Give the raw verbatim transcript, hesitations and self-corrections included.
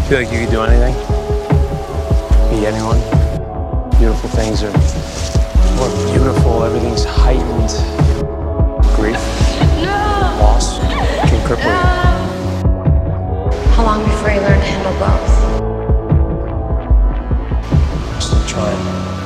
Feel like you could do anything? Be anyone? Beautiful things are more beautiful. Everything's heightened. Grief, loss can cripple you. How long before you learn to handle both? Still trying.